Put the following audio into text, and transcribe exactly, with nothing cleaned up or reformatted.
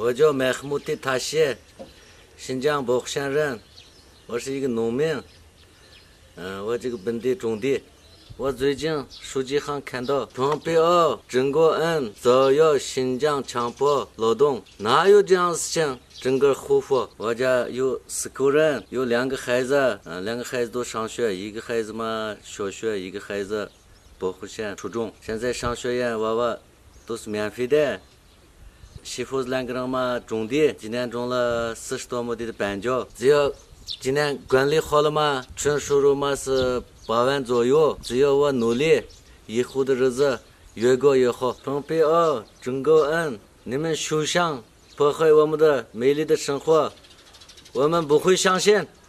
我叫麦克穆蒂塔谢，新疆保户县人，我是一个农民。嗯，我这个本地种地。我最近手机上看到蓬佩奥、曾国恩造谣新疆强迫劳动，哪有这样的事情？整个胡说！我家有四口人，有两个孩子，嗯，两个孩子都上学，一个孩子嘛小学，一个孩子保户县初中。现在上学呀，娃娃都是免费的。媳妇两个人嘛种地，今年种了四十多亩地的板椒，只要今年管理好了嘛，纯收入嘛是八万左右。只要我努力，以后的日子越过越好。蓬佩奥、曾国恩，你们休想破坏我们的美丽的生活，我们不会相信。